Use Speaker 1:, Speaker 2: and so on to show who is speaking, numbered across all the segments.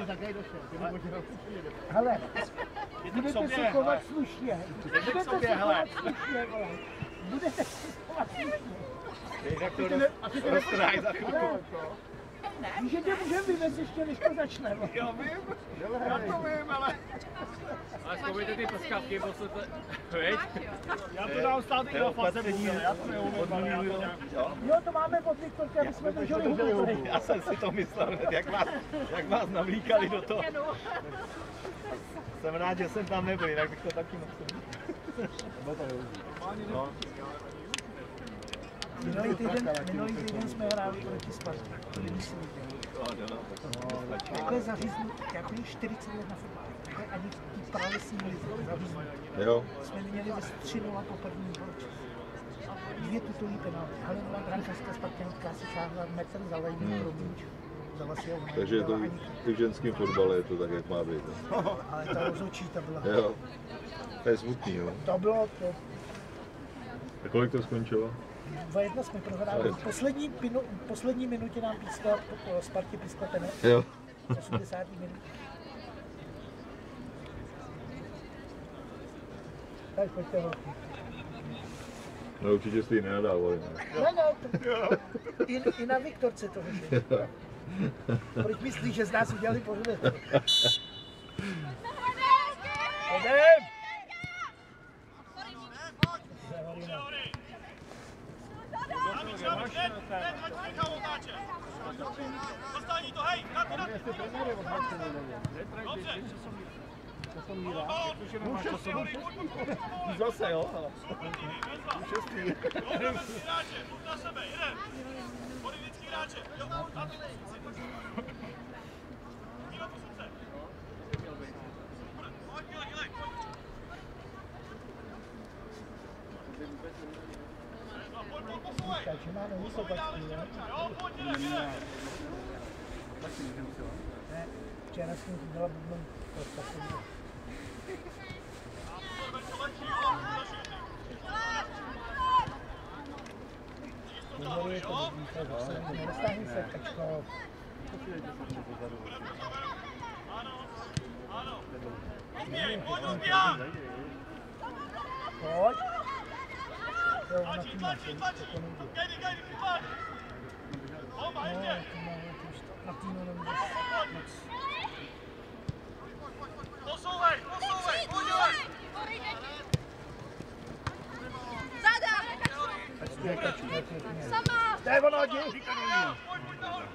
Speaker 1: Hele, budete se chovat slušně. Budete se chovat slušně, vole. Budete se chovat slušně.
Speaker 2: Asi to roztrháš za chvilku.
Speaker 1: Víš, že tě můžeme vyvést ještě, než to začne.
Speaker 2: Jo, vím. Já to vím, ale... Ale zkoumejte ty poskavky, poslete... Víš? Já to dám stát i na Facebook, já to neumím, ale já to nějak...
Speaker 1: Jo, to máme od Viktorky, aby jsme drželi hubu.
Speaker 2: Já jsem si to myslel, jak vás navlíkali do toho. Jsem rád, že jsem tam nebyl, jinak bych to taky mohl. No.
Speaker 1: Minulý týden jsme hráli proti Spartě. Takhle zaříznu, já chodím 40 let na fotbal. Takhle ani v právě síly zaříznu. Jsme měli ve 3-0 po prvním poločase. 2 titulní penalty. Halinová brankářská spartanka si šáhla metr za lejný pro míč.
Speaker 3: Takže je to i v ženském fotbale je to tak, jak má být.
Speaker 1: Ale ta rozhodčí ta byla.
Speaker 3: Jo. To je smutný, jo.
Speaker 1: To bylo to.
Speaker 3: A kolik to skončilo?
Speaker 1: 2-1 jsme prohráli. V poslední minutě nám pískla Spartě pískla ten.
Speaker 3: Jo.
Speaker 1: 80. minut. Tak pojďte ho.
Speaker 3: No určitě jste ji nenadávali, ne?
Speaker 1: Ne, i na Viktorce to vyšlo. Proč myslíš, že z nás udělali pořádek? Jdem!
Speaker 4: Dostání to, hej! Dobře!
Speaker 2: Zase, jo?
Speaker 4: Šestý. Hráče, půjď na sebe, jeden! Politický hráče, jo, na ty posunce. Díva posunce. Pojď, dělej.
Speaker 1: Takže máme husovačky, ne?
Speaker 4: Jo, pojď, dělej.
Speaker 1: Ne, včera jsem byla bubnou. Je to dobrý, nedostáhni se, tačko.
Speaker 4: Ano. Pojď, Lumbia!
Speaker 1: Pojď. Jo, na tím máš, to nejde.
Speaker 4: Gajdy, chyba! Bomba, ještě!
Speaker 1: Na tím nemůžeš moc.
Speaker 4: Posouvej, pojď, dělej!
Speaker 1: Sama! Dej ono, jdi!
Speaker 4: Pojď nahoru!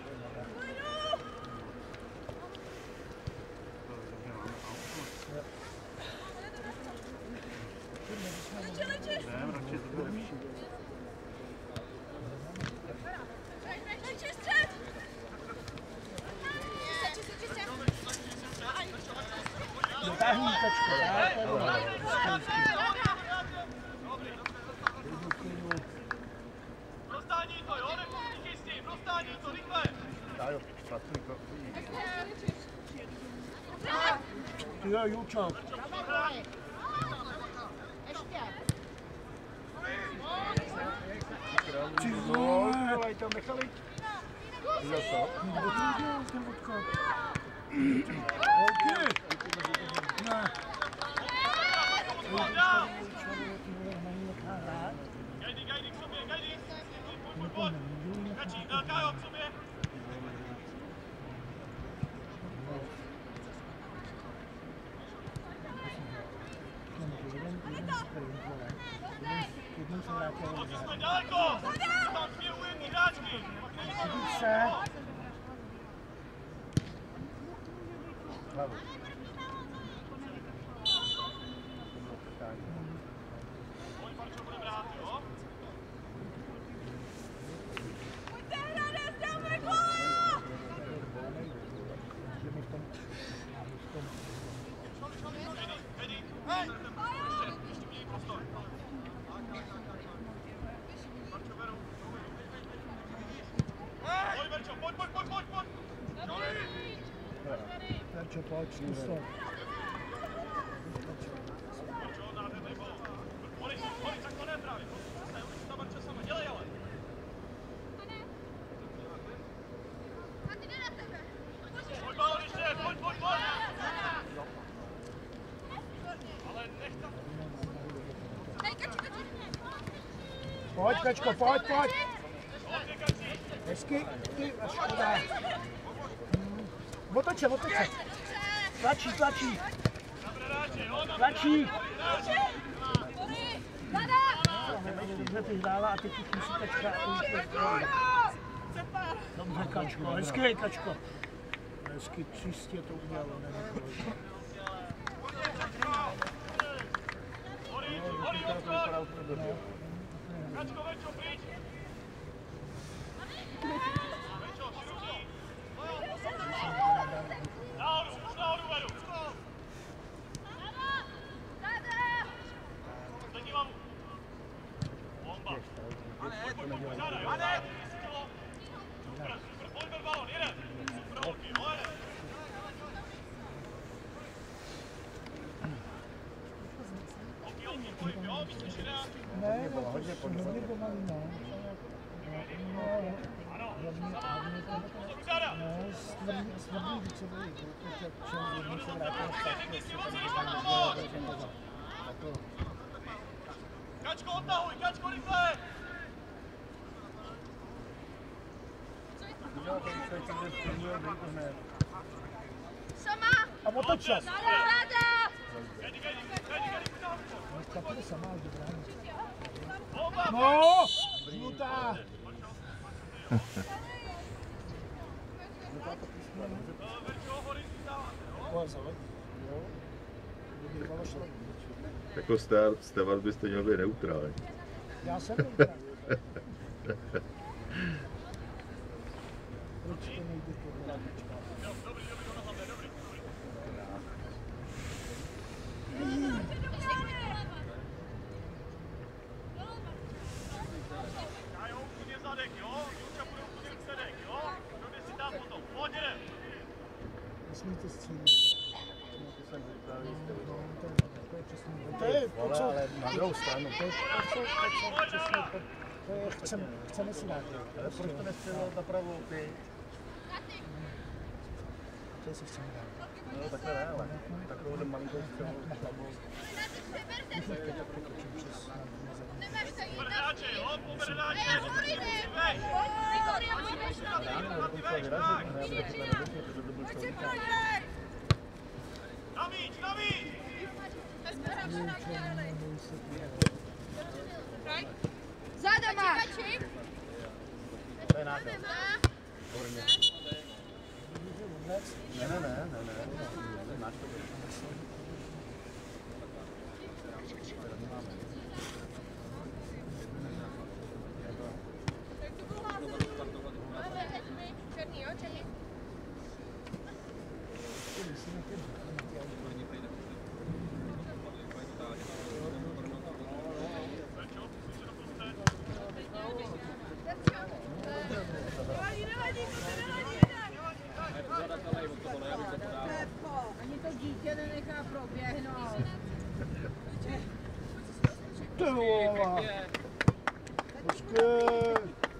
Speaker 1: Dotáhni tačku,
Speaker 4: Dostání to, jo? Díky s tím, dostání to, rychle!
Speaker 1: Ty jo, Julčo. Ty vole, tam nechali. Kdo to udělal ten odkop? OK. Ne.
Speaker 4: Gajdy, k sobě, gajdy! Pojď! Kačí, Kájo, k sobě! Pojď, jsme daleko! Tam dvě ujemní hráčky!
Speaker 1: Vidíš se?
Speaker 4: Pojď, Marčo, bude brát, jo? Hej! Ještě měj prostor. Pojď, Verčo, pojď!
Speaker 1: Verčo, pojď, zkus to.
Speaker 4: Verčo, nádherný gol. Boris, tak to ne právě. Už ta Verčo sama, dělej ale. Pojď, balon ještě, pojď!
Speaker 1: Pojď, Kačko, pojď, pojď. Hezky, ty, a škoda. Otoče, otoče. Tlačí, tlačí. Tlačí. Dobře ty hrála a teď už musí Kačka. Dobře, Kačko, hezky, Kačko. Hezky, čistě to udělalo.
Speaker 4: Kačko, Večo, pryč! Večo, široký! Nahoru, už nahoru vedu! Zvedni mamu! Bomba! Požádaj, Ane! Super, pojďme balon, jeden! Super, holky, jeden! Holky, jo, vyslyšené?
Speaker 1: Ne, hodně pomalý, no.
Speaker 4: Ano,
Speaker 1: Smrdí více bojí, protože čem se vrátila
Speaker 4: Kačko, odtahuj, Kačko, rychle!
Speaker 5: Sama!
Speaker 1: A otočil!
Speaker 5: Ráda!
Speaker 1: Dneska půjde sama, ale dobrá.
Speaker 4: Bomba!
Speaker 1: No! Žlutá!
Speaker 3: Jako Stewart byste měl být neutrální.
Speaker 1: Já jsem neutrální. Proč to nejde tohle?
Speaker 4: Kajo, úplně zadek, jo? Julka bude úplně zadek, jo? Kdo si tam potom? Pojď, jdem!
Speaker 1: Nesmíte střílet. To je to, na druhou stranu. To je chceme si dát. Proč to nestřelil na pravou ty? To si chceme dát.
Speaker 6: No takhle ne, ale takovou malinkou střelu.
Speaker 4: Poberdáče, jo? Poberdáče! Navíc, navíc!
Speaker 5: Záda máš!
Speaker 6: To je náklad. Ne. Máš to být.
Speaker 5: Černý, jo, černý. Ani to dítě nenechá proběhnout.
Speaker 1: Ty vole! Počkej!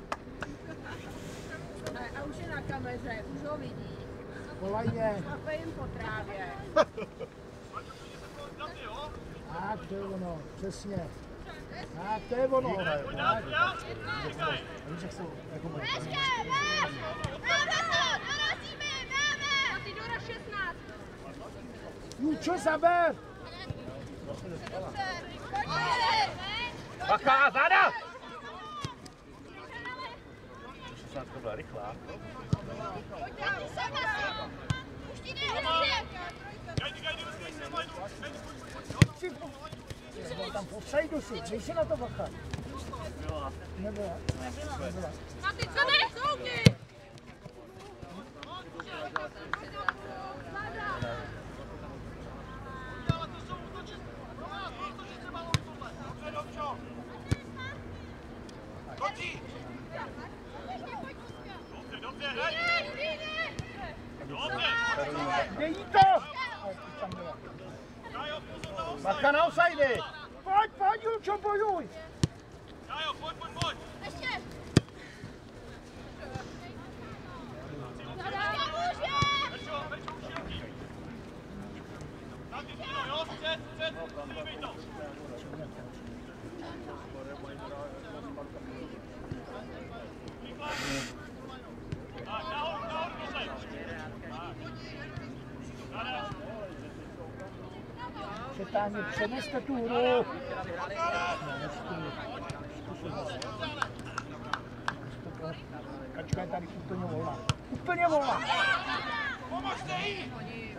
Speaker 5: A už je na kameře, už ho vidí.
Speaker 1: Volajně!
Speaker 5: Kafe jim po trávě.
Speaker 1: Tak, to je ono, přesně. Tak, to je ono. Tak. Víš, jak jsou, jako mají.
Speaker 5: Ty Dora 16.
Speaker 1: Jučo, zaber!
Speaker 6: Bacha, záda! 16 byla rychlá.
Speaker 1: Tam v offsideu si, dej si na to bacha. Nebyla.
Speaker 5: Na ty co nejsouky!
Speaker 1: Dej jí to!
Speaker 6: Bacha na offside!
Speaker 1: Pojď, Julčo, bojuj!
Speaker 4: Kajo, pojď!
Speaker 5: Ještě!
Speaker 4: Verčo, už široký. Na ty kino, jo? Střed, slíbej to.
Speaker 1: Přetáhně, přeneste tu hru. Kačka je tady úplně volná. Úplně volná.
Speaker 4: Pomožte jí!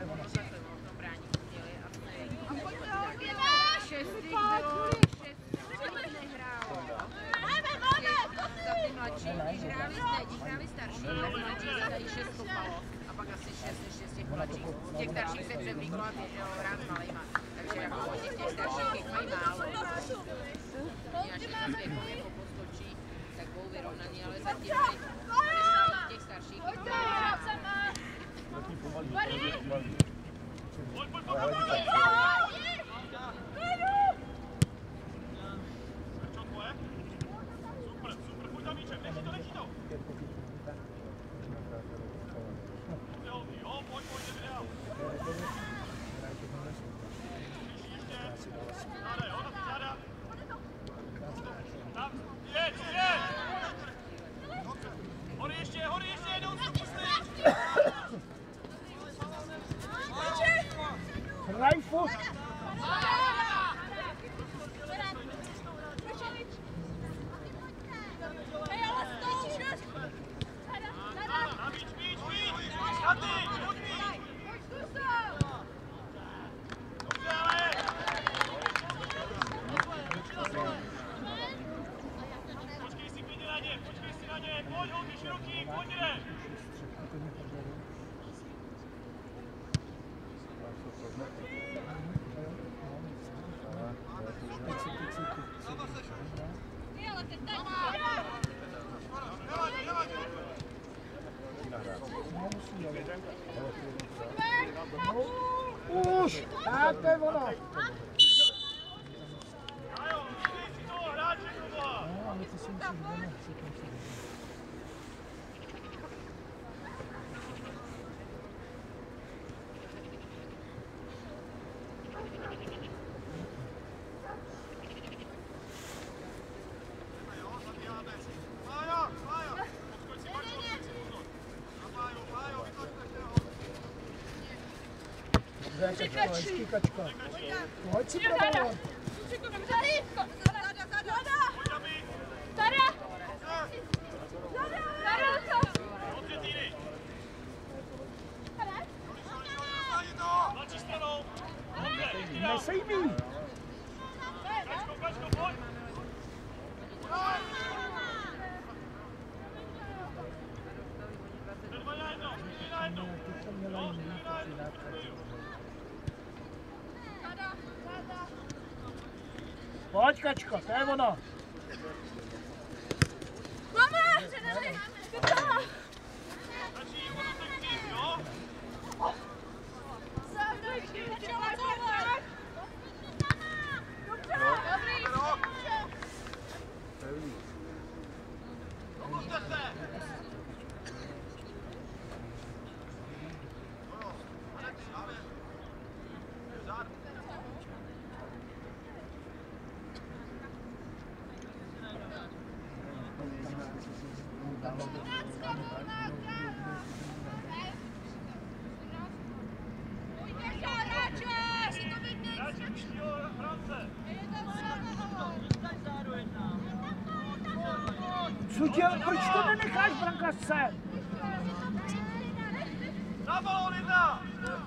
Speaker 5: Když hráli starší, tak mladší se dají 6 kopalo a pak asi 6 ještě z těch mladších. Z těch starších se převlíklo a běželo hrát s malejma. Takže jako od těch starších jich mají málo. Já všechno věkově poposkočí, tak budou vyrovnaný, ale zatím těch starších jich mají.
Speaker 1: Hraj furt. Už, a to je ono. No, ale to si musím hezký kačka. Pojď si probalovat. Nesej mi. Pojď, kačko, to je ono.
Speaker 5: Mama!
Speaker 1: Co děláš? Proč to nenecháš, brankařce?
Speaker 4: Na balón jedna!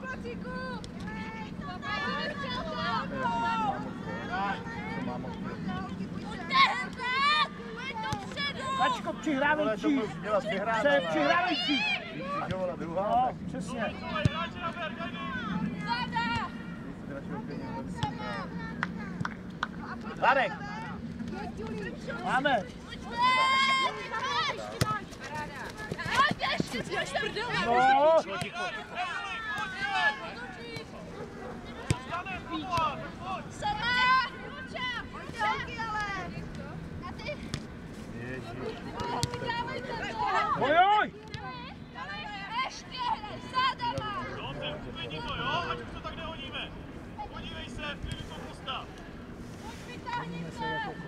Speaker 1: Kačko, přihrávající. Přihrávající. No, přesně.
Speaker 6: Radek!
Speaker 1: Máme. No. Ojoj!
Speaker 5: Ještě, zádama!
Speaker 4: Dobře, uklidni to, jo? Ať už to tak nehodíme. Podívej se, v klidu to postav.
Speaker 5: Vytáhni se!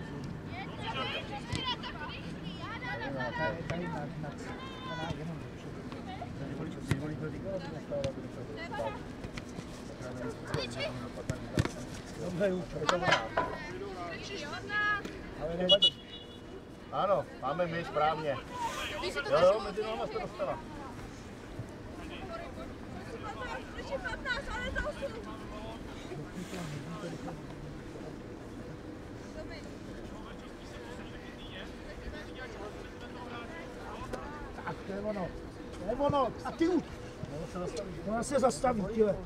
Speaker 1: Tady na jenom
Speaker 5: Cvičí!
Speaker 1: Dobře, Jučo.
Speaker 6: Je to ona.
Speaker 1: Ale nevadí.
Speaker 6: Ano, máme my správně. Jo, mezi náma jste dostala.
Speaker 1: Tak to je ono. To je ono. A ty už. Ona se zastaví, tyhle.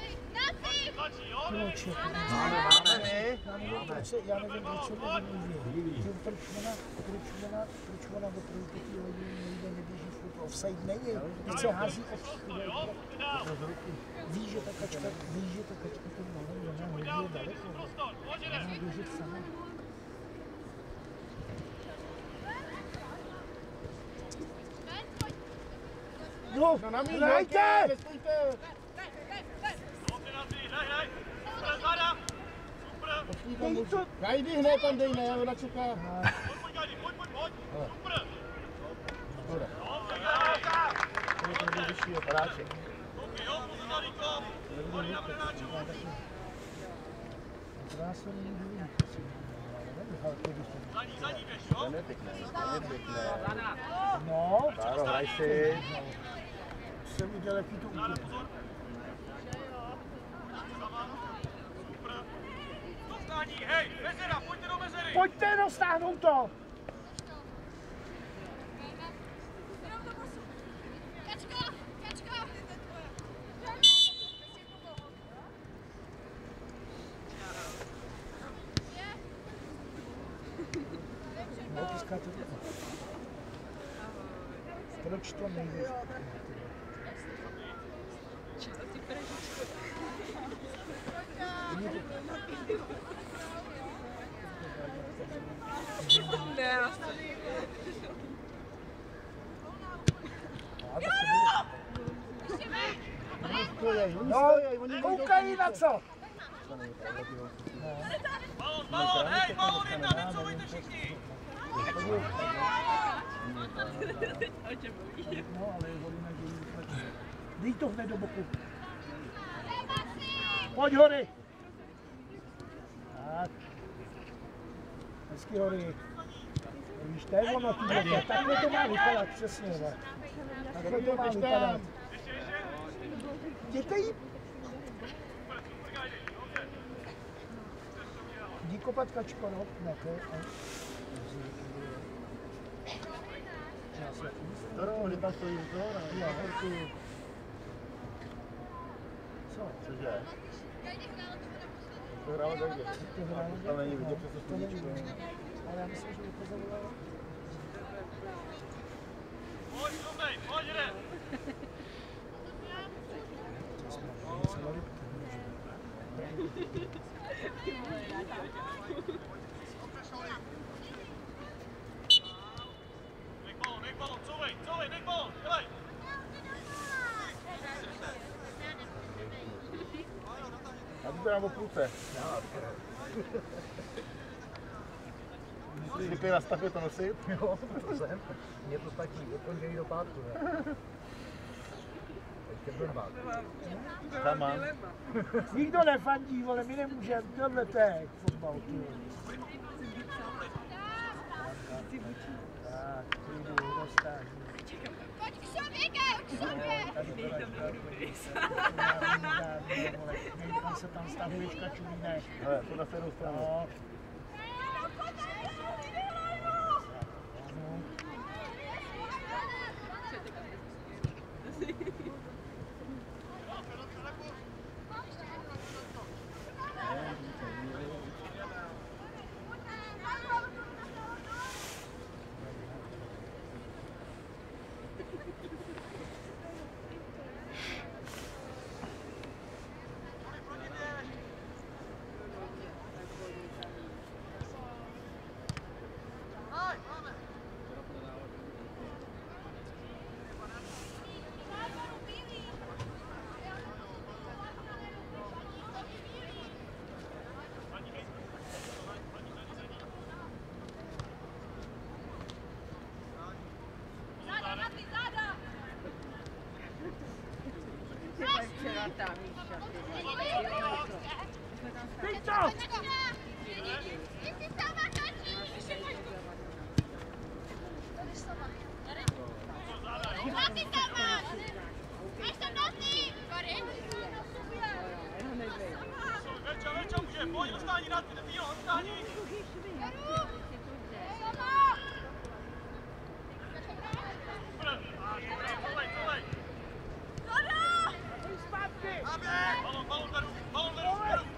Speaker 1: Tyloče.
Speaker 6: Máme my.
Speaker 1: Já nevím, proč se to nemůže. Proč ona do první hodiny nejde, neběží furt. Offside není. Teď se hází offside. Víš, že ta kačka to malé, ona hodně daleko. Ona běží sama. No, hrajte!
Speaker 6: Najdi hned tam dej, ne, ona čeká. Škoda. To je ten vyšší operáček. To je nepěkné,
Speaker 1: No,
Speaker 6: Báro, hraj si.
Speaker 1: jsem udělal jaký to útok.
Speaker 4: Hej, mezera, pojďte do mezery!
Speaker 1: Pojďte dostáhnout to! No, pískáte to. Proč to nejde? No, koukají na co?
Speaker 4: Balon, hej, balon jedna, necovejte všichni!
Speaker 1: No, ale dej to hned do boku. Pojď hory. Tak. Hezky hory. Víš, to je ono, takhle to má vypadat, přesně. Takhle to má vypadat. Jděte jí. Jdi kopat kačko, no. Ne, to je...
Speaker 6: Kdo tam stojí u toho?
Speaker 1: Co?
Speaker 6: Cože? To hrálo takže. Tam není vidět přes to studičko.
Speaker 1: Ale já myslím, že ukazovala.
Speaker 4: Pojď, Tombej, pojď, jde! Nech balon, couvej, nech balon, dělej!
Speaker 6: A to dám o půlce. Zvyklý na stavě to nosit?
Speaker 1: Jo, to jsem. Mě to stačí, od pondělí do pátku, ne? Ještě blbá.
Speaker 6: Tam mám.
Speaker 1: Nikdo nefandí, vole, my nemůžeme, tohle to je fotbal, ty. Tak, přijdu, dostanu.
Speaker 7: Pojď k sobě, k sobě!
Speaker 1: Nejprve se tam stahuješ kačulínek.
Speaker 6: Hele, to na stejnou stranu.
Speaker 1: No. Teď to!
Speaker 4: Veča, může, pojď, dostání na ty, dostání! Balon beru!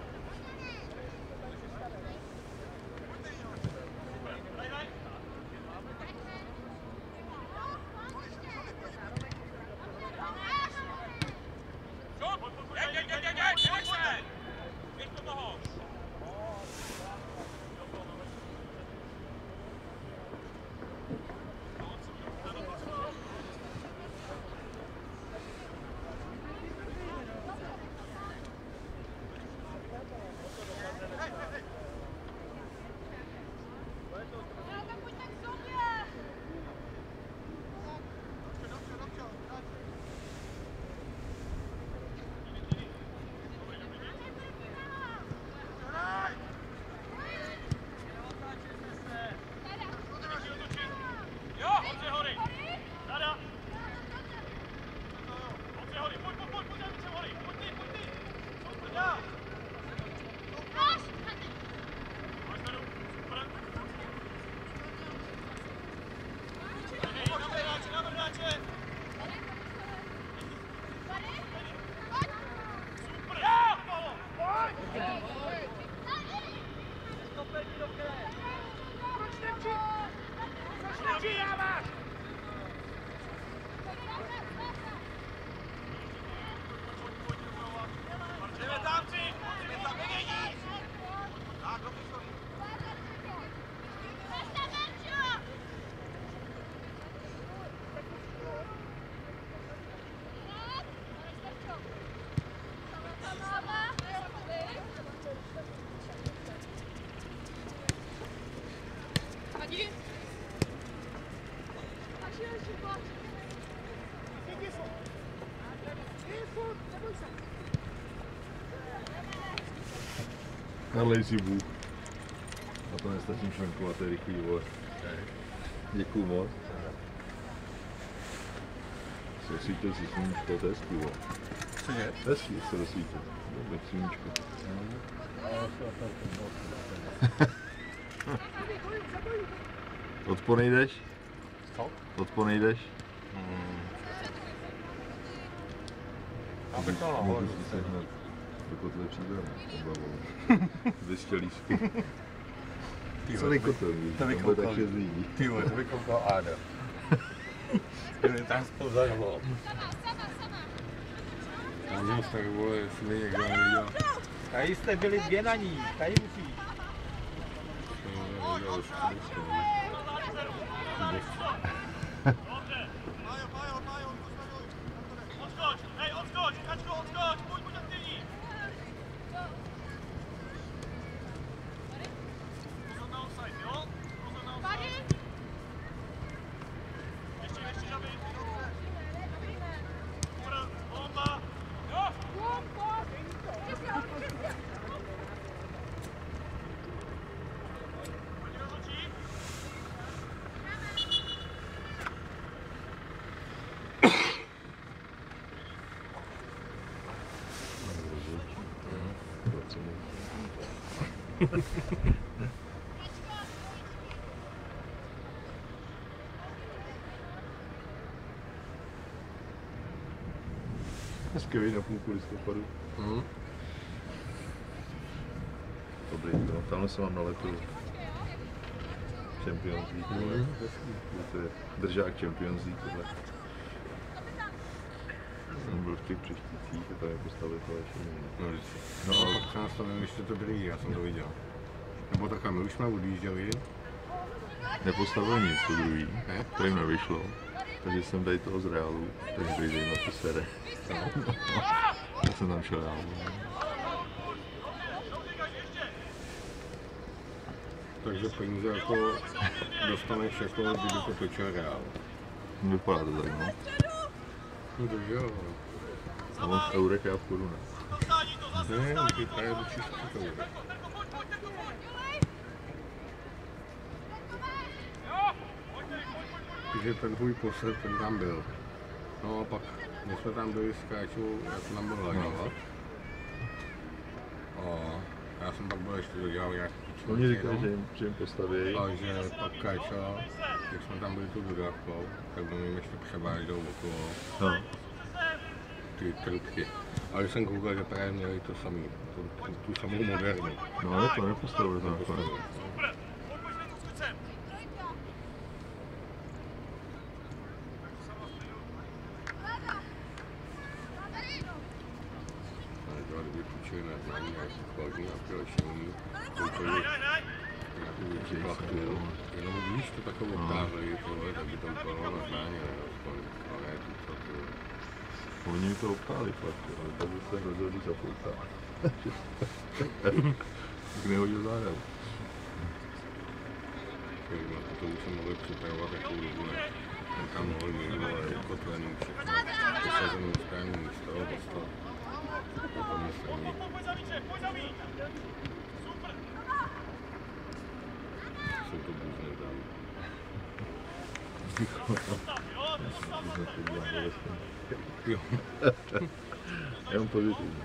Speaker 3: Nalej si Bůh. A to nestačím švankovat, to je rychlý, vole. Děkuju moc. Se rozsvítil si sluníčko, to je hezký, vole.
Speaker 6: Cože?
Speaker 3: Hezký se rozsvítil. Dobrý sluníčko. Odpo nejdeš?
Speaker 6: Co?
Speaker 3: Odpo nejdeš?
Speaker 6: Abych to nahoru.
Speaker 3: Do kotle přijde, bez čelísku. Celý kotel,
Speaker 6: to by
Speaker 3: bude tak 6 lidí.
Speaker 6: Ty vole, to by koukal Áda. Jen tam spoza hlavou.
Speaker 8: Manžel tak vole, jestli někdo neviděl.
Speaker 2: Tady jste byli dvě na ní, tady musíš.
Speaker 4: Odskoč, hej, odskoč, Kačko, odskoč, buď aktivní. Pozor na offside, jo? Pozor na offside. Ještě žaby. Bomba. Jo! Pojď rozhodčí.
Speaker 3: Skvělý na půlku listopadu. Dobrý, no, tamhle se vám nalepil Champions League, to je držák Champions League, tohle. Jsem byl v těch přeštících a tam je postavil to ještě
Speaker 8: No a pak se nastavím ještě to druhý, já jsem to viděl. Nebo takhle, my už jsme odjížděli.
Speaker 3: Nepostavil nic to druhý, to jim nevyšlo. Takže jsem tady toho z Reálu, takže dojde na to sere. Já jsem tam šel já.
Speaker 8: Takže peníze jako dostaneš jako kdyby to točil Reál.
Speaker 3: Vypadá to tak, no.
Speaker 8: No takže jo.
Speaker 3: A on v eurech, já v korunách.
Speaker 8: Ne, ty tady do čistky to bude. Takže ten tvůj posled, ten tam byl. No a pak, my jsme tam byli s Káčou, já jsem tam byl laňovat. A já jsem pak byl ještě dodělal nějaký pičů.
Speaker 3: Oni říkají, že jim postaví.
Speaker 8: A že pak Káča, když jsme tam byli tu dodávkou, tak by mi ještě převážel okolo.
Speaker 3: No.
Speaker 8: Ty trubky. Ale jsem koukal, že právě měli to samý, tu samou modernu.
Speaker 3: No ale to nepostavili zákon.
Speaker 8: Ale dělali vypůjčili na znaní a chladní a pilešení. Koukali nějakou větší plachtu. Jenom víš, to takovou obtáhli, takže to vypadalo na znání, ale ne tu plachtu.
Speaker 3: Oni mi to obtáhli fakt, ale tak se rozhodli zapoutá. Tak nehodil zároveň.
Speaker 8: Na to už jsem mohl připravovat takovou dobu, než tam mohli mít ukotvený všechno. Posazený správný místo, dostat. To mě straní. Jsou to bůzné tam. Jo.
Speaker 3: Jenom pozitivní.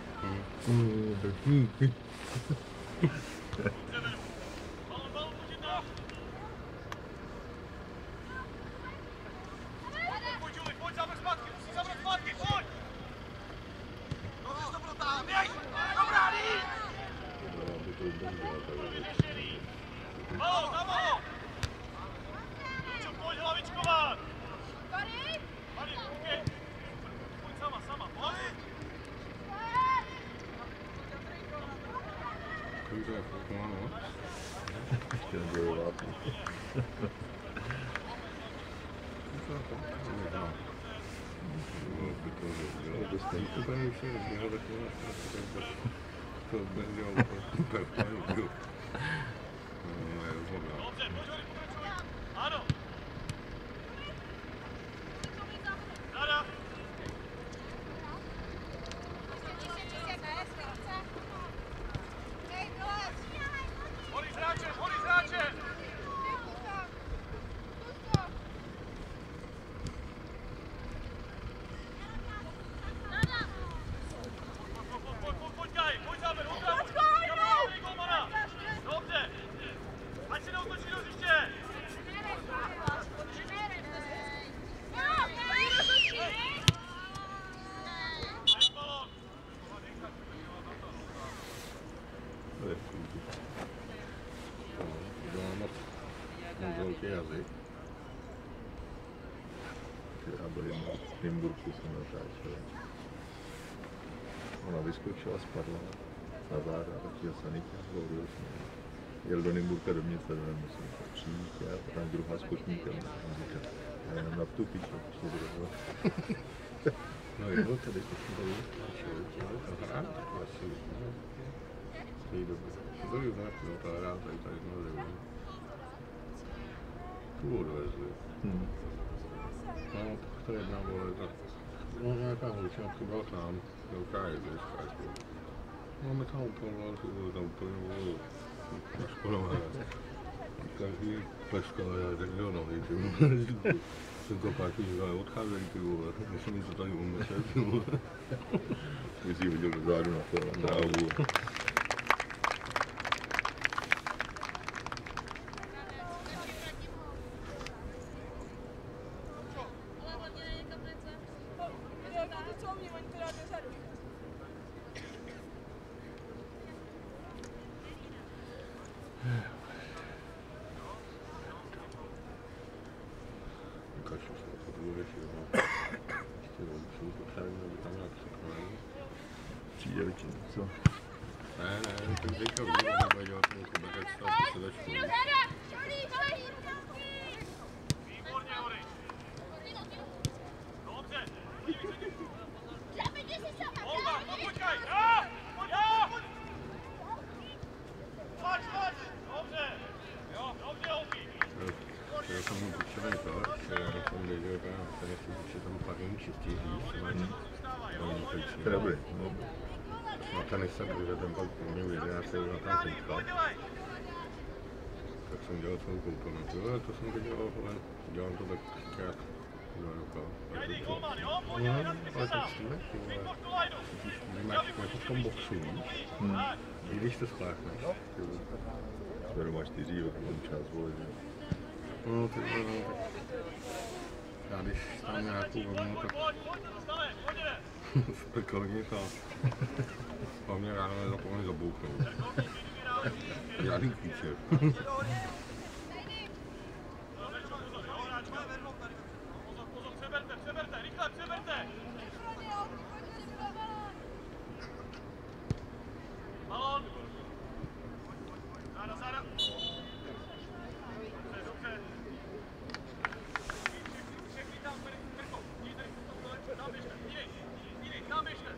Speaker 3: Nymburku jsem natáčel. Ona vyskočila, spadla na záda a taky sanitě zvolil jsme. Jel do Nymburka do mě, tady musím přijít a tam druhá s kotníkem a říká, já jenom na tu piču, šli druhou. No jo, tady to jsme tady vyskočil, aha, tak asi stojí dobře. To je znak, no ta hra tady jsme nevím. Tu odvezli. No, tak to jedna vole, tak no nějaká holčina byla tam, velká jezdeřka, máme tam úplně, tam úplně vole, naškodové. Každý pleskal, já tak do nohy, ty vole, jsem kopáky říkal, odcházej ty vole, musím jít to tady umyslet, ty vole. Ty jsi viděl do zádu na trávu. Co?
Speaker 8: Ne, to teďka už nebude dělat ten koberec a posedačku.
Speaker 4: Výborně, Hory. Dobře. Olga, počkaj. Já! Tlač. Dobře. Jo, dobře, Olky.
Speaker 8: Já jsem mu potřebuji to, že jsem věděl, že tam pár čistý říct,
Speaker 3: Teda bude.
Speaker 8: A ten jsem, že ten pak po mě v 11. na tam koukal. Tak jsem dělal celou komponentu, ale to jsem to dělal, ale dělám to tak krát. Ale teď stůne, ty máš jako v tom boxu, i když to spláchneš.
Speaker 3: Zveru máš 4, mám čas volit.
Speaker 8: No, ty vole, no, tak já když tam nějakou vlnu, tak spekolní čas. Hlavně ráno nezapomeň zabouknout. Žádný kůče.
Speaker 4: Přeberte, rychle přeberte! Balón! Záda! Dobře. Všechny tam, Krko, tam běžte, jiný, tam běžte.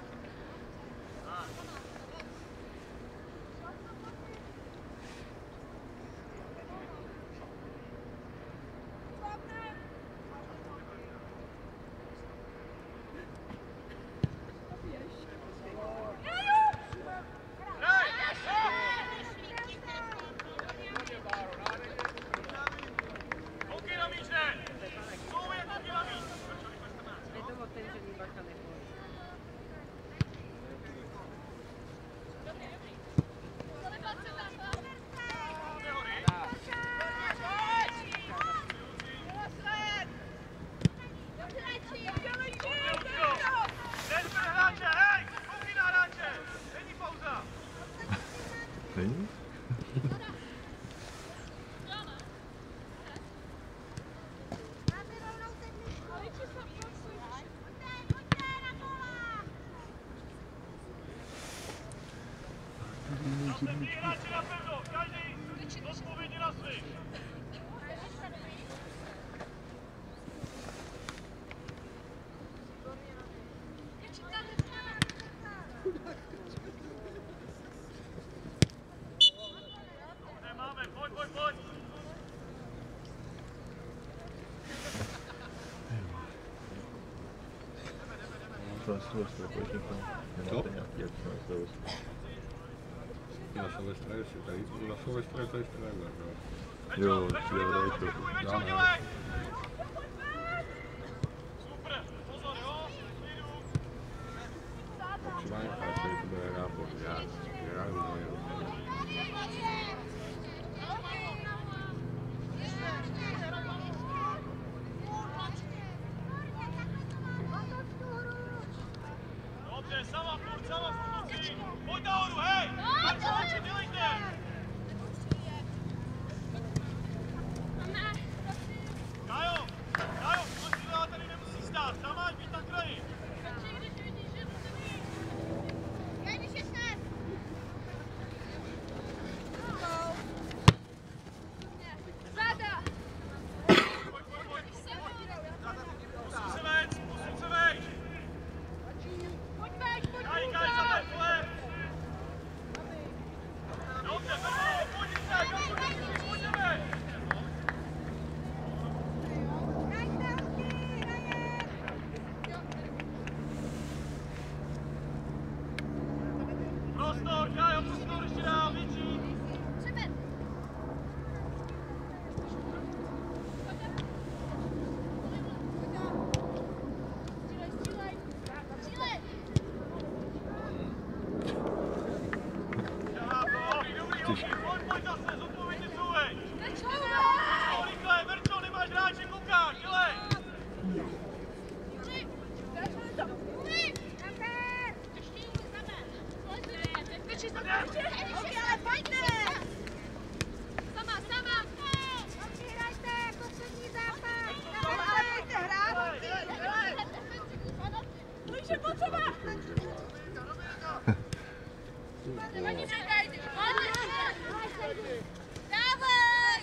Speaker 3: Není?
Speaker 4: Hráči na pevno, každý odpovědně na svých. Nemáme, pojď.
Speaker 3: To je Silvestre, pojď někam. Nemáte nějaký jak na Silvestre?
Speaker 8: Na Silvestre si tady, na Silvestre to ještě nebyl, no.
Speaker 3: Jo, si já dají trochu.
Speaker 4: Super, pozor, jo, jdu.
Speaker 8: Maximálně práce, to bude hrát pod
Speaker 4: Dobře, sama furt, pojď nahoru, hej! Ať dělejte! Kajo, prosím, tady nemusí stát, tam máš být na kraji. Musím se vejš! Kaj, za ten kolem! Dobře, pojďme! Prostor, Kajo, prostor, ještě dál, větší! Pojď zase, zodpovědně couvej! Rychle, Verčo, nemáš hráče, koukáš, dělej!
Speaker 7: Ale pojďte! Sama! Hrajte, poslední zápas! Ale pojďte hrát! Blíže pod sebe! Dávej!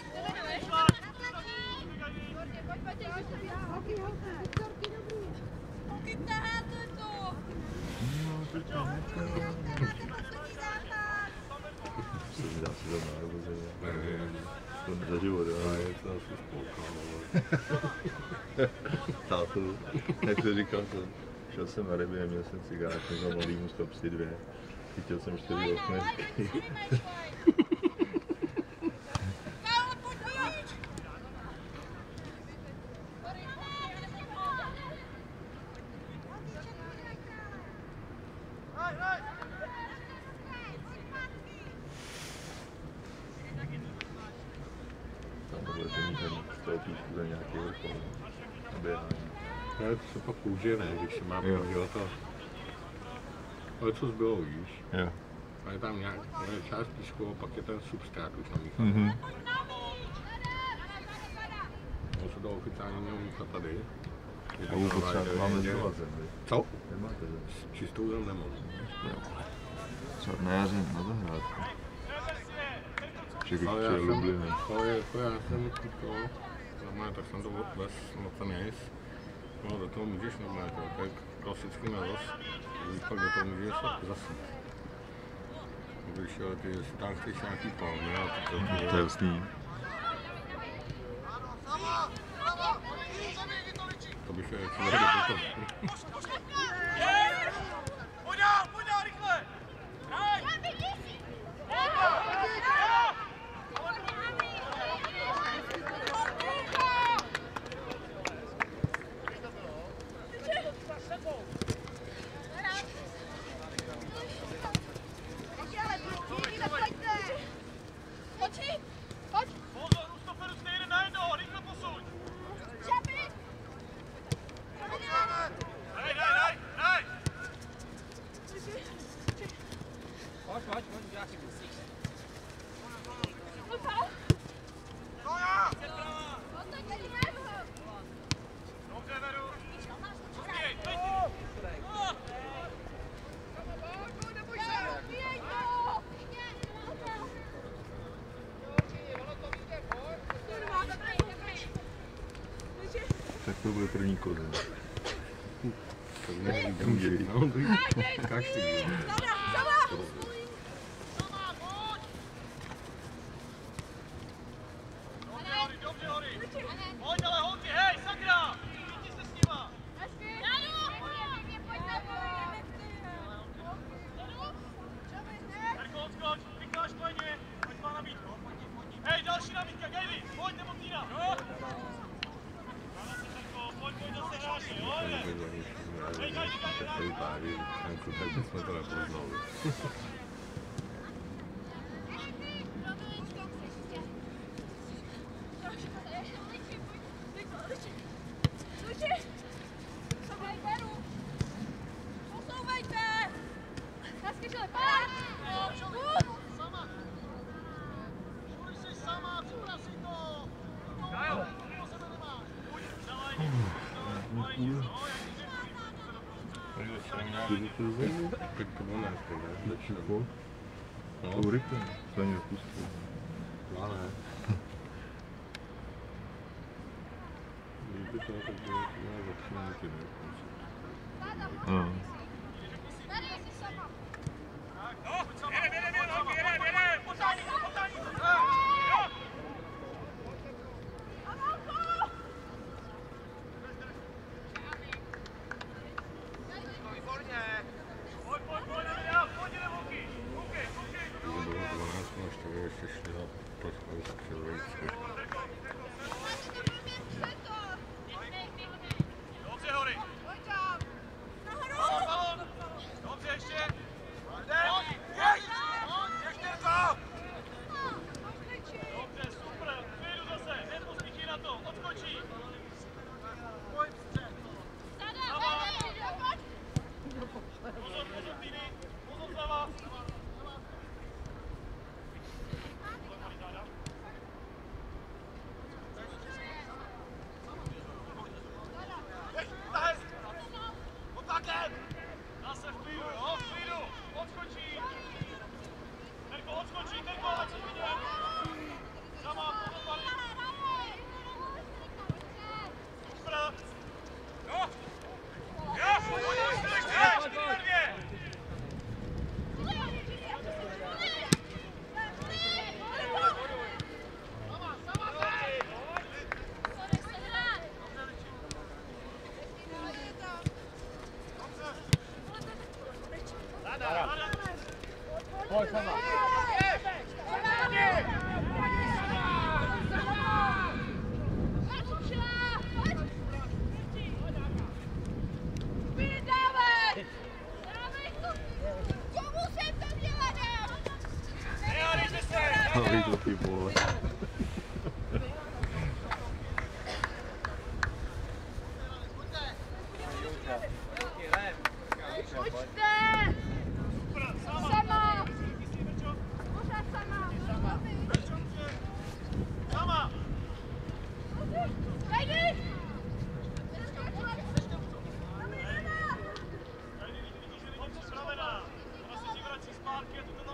Speaker 7: Hoky, taháte to!
Speaker 3: Se dá si tam nároveň, to za život, jo?
Speaker 8: je to asi spolka, ale...
Speaker 3: Tátu, jak se říká to? Šel jsem na ryby, neměl jsem cigár, měl malýmu stopsy 2. Chytil jsem 4 ochnesky.
Speaker 8: Ale to se pak použije, ne, když se má používat to. Ale co zbylo, víš?
Speaker 3: Jo.
Speaker 8: A je tam nějaká část písku a pak je ten substrát už namíchaný. On se to oficiálně měl míchat tady.
Speaker 3: Máme znova zem,
Speaker 8: co?
Speaker 3: Nemáte zem.
Speaker 8: S čistou zem nemám.
Speaker 3: Třeba na jaře na zahrádku. Čekaj, je Lubliny.
Speaker 8: Ale jako já jsem to, normálně tak jsem to vez na ten jejs. No do toho můžeš normálně, to je klasický naroz. Pak do toho můžeš zasít. Když ty si tam chceš nějaký palmy a
Speaker 3: to je jasný.
Speaker 8: To bych je jak do toho.
Speaker 4: Pojď dál, rychle!
Speaker 3: Tak to bude první kozen.
Speaker 8: To nevídám, no, kašli.
Speaker 4: Dobře, Hory! Pojď ale holky, hej, sakra! Chytí se s nima! Herko, odskoč, vykáš klejně, pojď má nabídku. Hej, další nabídka, Gejdy, pojď nebo Týna! Pojď zase hráče, jo, jde! Hej, Gejdy,
Speaker 8: Tak bychom to nepoznali.
Speaker 3: Urychle, to ani nepustí.
Speaker 8: Já ne. Kdyby to tak bylo za 3 minuty, ne?
Speaker 4: Dobře, ještě!
Speaker 2: Pojď sama.
Speaker 3: Viděl ty vole.
Speaker 4: Ona se ti vrací zpátky a tu